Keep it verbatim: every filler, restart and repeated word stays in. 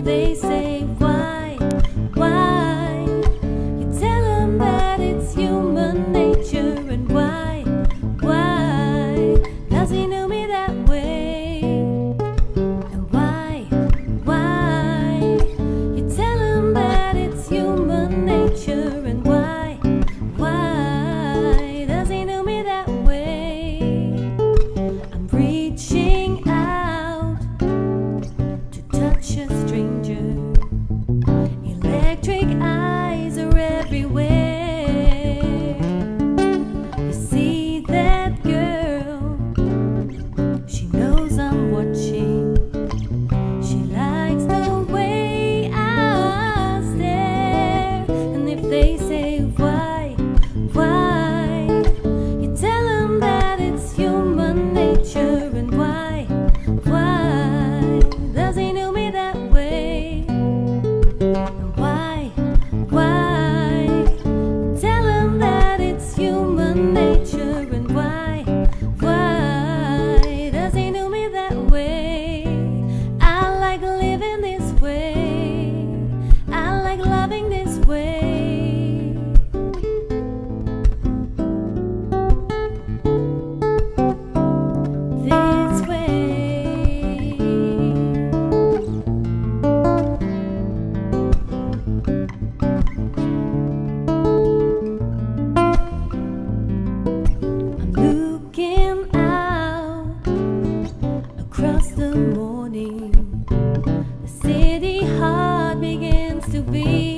they say why, why, you tell them that it's human nature. And why, why does he know me that way? And why, why, you tell him that it's human nature. And why, why does he know me that way? I'm reaching out to touch a stranger. Electric eyes are everywhere. You see that girl? She knows I'm watching. She likes the way I stare. And if they say why, why, you tell them that it's human nature. And why, why does he know me that way? And why, why, tell him that it's human nature. And why, why does he know me that way? I like living this way. I like loving this way. This way. I'm looking out across the morning. The city heart begins to beat.